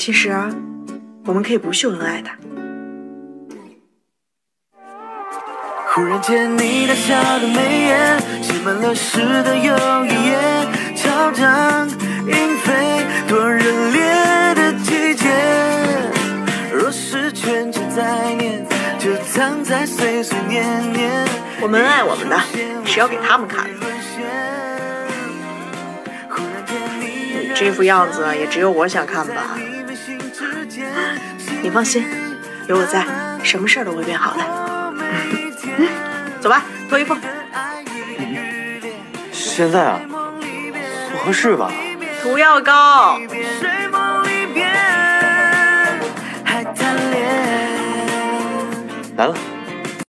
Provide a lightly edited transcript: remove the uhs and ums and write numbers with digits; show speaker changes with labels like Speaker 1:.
Speaker 1: 其实，我们可以不秀恩爱的。
Speaker 2: 忽然间，你大笑的眉眼，写满了诗的又一页，潮涨莺飞，多热烈的季节。若是全真在念，就藏在岁岁年年。
Speaker 1: 我们爱我们的，是要给他们看的。你这副样子也只有我想看吧？你放心，有我在，什么事都会变好的。走吧，脱衣服。
Speaker 3: 现在啊，不合适吧？
Speaker 1: 涂药膏。
Speaker 3: 来了。